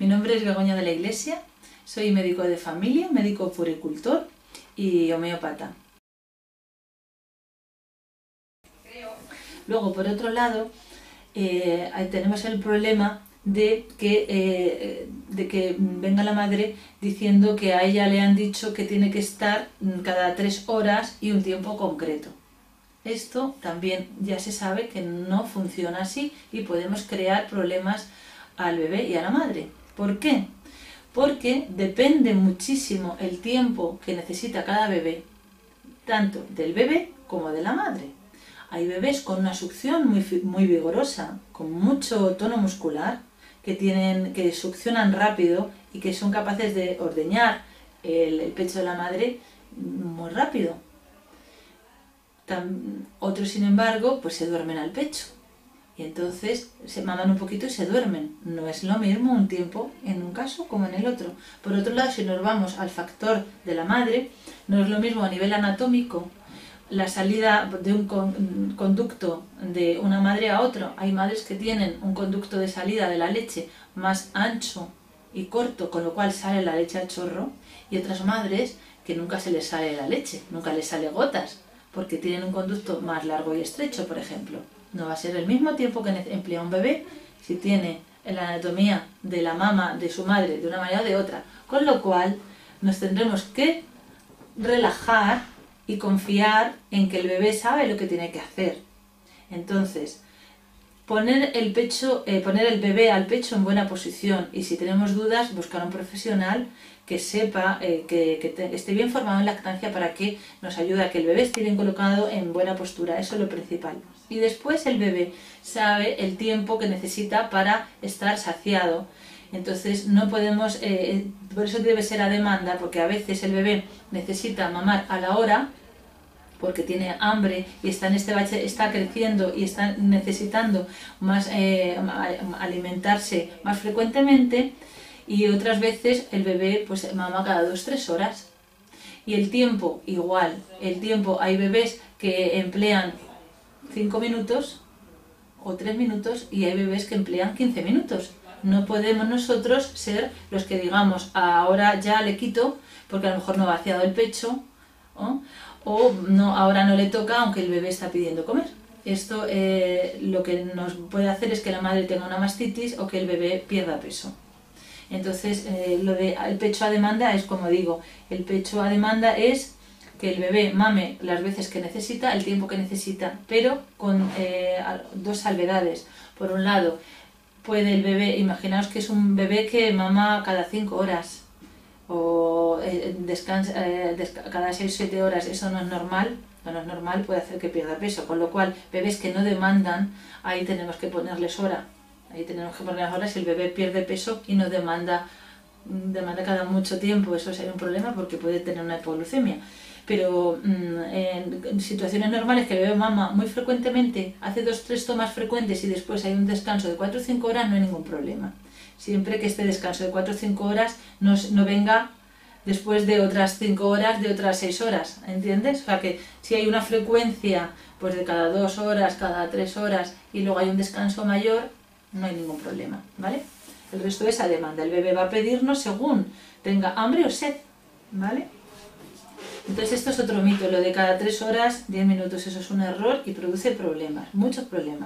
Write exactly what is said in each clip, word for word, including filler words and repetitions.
Mi nombre es Begoña de la Iglesia, soy médico de familia, médico puricultor y homeópata. Luego, por otro lado, eh, tenemos el problema de que, eh, de que venga la madre diciendo que a ella le han dicho que tiene que estar cada tres horas y un tiempo concreto. Esto también ya se sabe que no funciona así y podemos crear problemas al bebé y a la madre. ¿Por qué? Porque depende muchísimo el tiempo que necesita cada bebé, tanto del bebé como de la madre. Hay bebés con una succión muy, muy vigorosa, con mucho tono muscular, que, tienen, que succionan rápido y que son capaces de ordeñar el, el pecho de la madre muy rápido. Tam, otros, sin embargo, pues se duermen al pecho. Y entonces se maman un poquito y se duermen. No es lo mismo un tiempo en un caso como en el otro. Por otro lado, si nos vamos al factor de la madre, no es lo mismo a nivel anatómico la salida de un conducto de una madre a otro. Hay madres que tienen un conducto de salida de la leche más ancho y corto, con lo cual sale la leche a chorro, y otras madres que nunca se les sale la leche, nunca les sale gotas, porque tienen un conducto más largo y estrecho, por ejemplo. No va a ser el mismo tiempo que emplea un bebé si tiene la anatomía de la mama de su madre de una manera o de otra, con lo cual nos tendremos que relajar y confiar en que el bebé sabe lo que tiene que hacer. Entonces, poner el, pecho, eh, poner el bebé al pecho en buena posición, y si tenemos dudas, buscar a un profesional que sepa, eh, que, que te, esté bien formado en lactancia para que nos ayude a que el bebé esté bien colocado en buena postura. Eso es lo principal. Y después el bebé sabe el tiempo que necesita para estar saciado. Entonces no podemos, eh, por eso debe ser a demanda, porque a veces el bebé necesita mamar a la hora porque tiene hambre y está en este bache, está creciendo y está necesitando más eh, alimentarse más frecuentemente, y otras veces el bebé pues mama cada dos tres horas. Y el tiempo igual, el tiempo, hay bebés que emplean cinco minutos o tres minutos y hay bebés que emplean quince minutos. No podemos nosotros ser los que digamos ahora ya le quito porque a lo mejor no ha vaciado el pecho, ¿no? O no, ahora no le toca aunque el bebé está pidiendo comer. Esto eh, lo que nos puede hacer es que la madre tenga una mastitis o que el bebé pierda peso. Entonces eh, lo de el pecho a demanda es como digo, el pecho a demanda es que el bebé mame las veces que necesita, el tiempo que necesita, pero con eh, dos salvedades. Por un lado, puede el bebé, imaginaos que es un bebé que mama cada cinco horas o eh, descansa eh, desca cada seis o siete horas, eso no es normal, no es normal, puede hacer que pierda peso, con lo cual bebés que no demandan, ahí tenemos que ponerles hora, ahí tenemos que ponerles hora si el bebé pierde peso y no demanda, demanda cada mucho tiempo, eso sería un problema porque puede tener una hipoglucemia. Pero mmm, en, en situaciones normales que el bebé mama muy frecuentemente, hace dos o tres tomas frecuentes y después hay un descanso de cuatro o cinco horas, no hay ningún problema. Siempre que este descanso de cuatro o cinco horas no, no venga después de otras cinco horas, de otras seis horas, ¿entiendes? O sea que si hay una frecuencia pues de cada dos horas, cada tres horas y luego hay un descanso mayor, no hay ningún problema, ¿vale? El resto es a demanda. El bebé va a pedirnos según tenga hambre o sed, ¿vale? Entonces esto es otro mito, lo de cada tres horas, diez minutos, eso es un error y produce problemas, muchos problemas.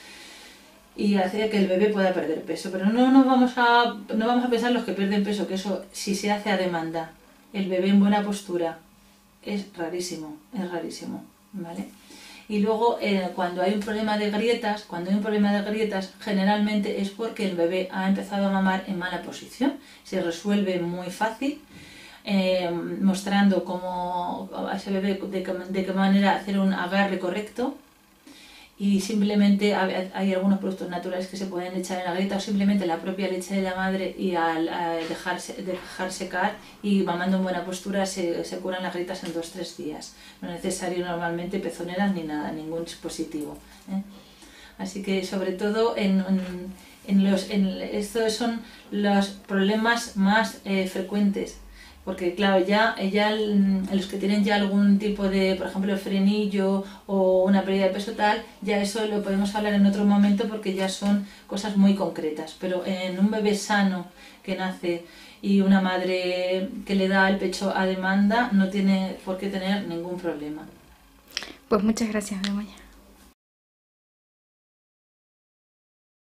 Y hace que el bebé pueda perder peso, pero no, no, vamos a, no vamos a pensar los que pierden peso, que eso si se hace a demanda, el bebé en buena postura, es rarísimo, es rarísimo, ¿vale? Y luego eh, cuando hay un problema de grietas, cuando hay un problema de grietas, generalmente es porque el bebé ha empezado a mamar en mala posición, se resuelve muy fácil, Eh, mostrando cómo a ese bebé de, de qué manera hacer un agarre correcto, y simplemente hay algunos productos naturales que se pueden echar en la grieta o simplemente la propia leche de la madre, y al, al dejarse, dejar secar y mamando en buena postura se, se curan las grietas en dos o tres días. No es necesario normalmente pezoneras ni nada, ningún dispositivo, ¿eh? Así que sobre todo en, en, en los, en, estos son los problemas más eh, frecuentes. Porque claro, ya, ya el- los que tienen ya algún tipo de, por ejemplo, frenillo o una pérdida de peso tal, ya eso lo podemos hablar en otro momento porque ya son cosas muy concretas. Pero en un bebé sano que nace y una madre que le da el pecho a demanda no tiene por qué tener ningún problema. Pues muchas gracias, Begoña.